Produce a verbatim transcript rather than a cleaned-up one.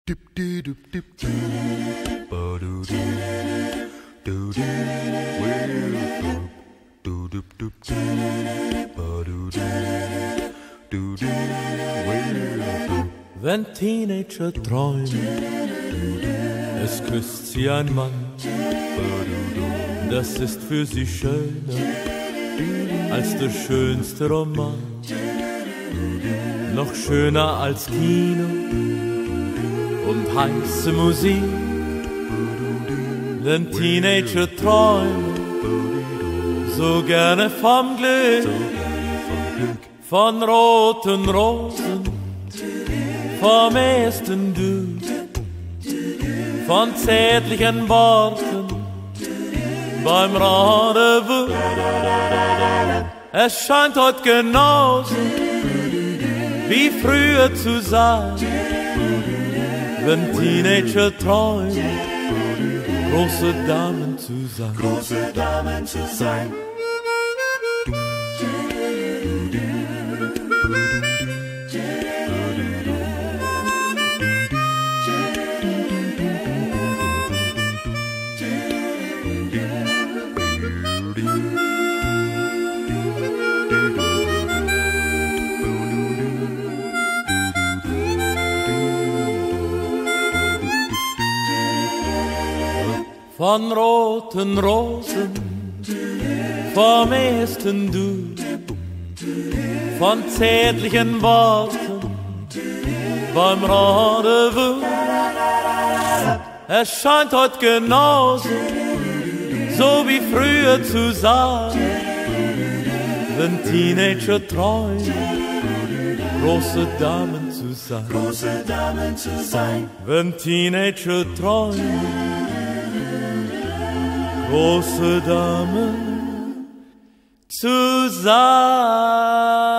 Wenn Teenager träumen, es küsst sie ein Mann, das ist für sie schöner als der schönste Roman, noch schöner als Kino und heiße Musik. Denn Teenager träumen so gerne vom Glück, von roten Rosen, vom ersten Du, von zärtlichen Worten beim Rendezvous. Es scheint heute genauso wie früher zu sein, wenn Teenager träumen, große Damen zu sein. Große Damen zu sein. Von roten Rosen, vom ersten Du, von zärtlichen Worten beim Rendezvous. Es scheint heute genauso, so wie früher zu sein, wenn Teenager träumen, große Damen zu sein. Große Damen zu sein. Wenn Teenager träumen, große Damen zu sein.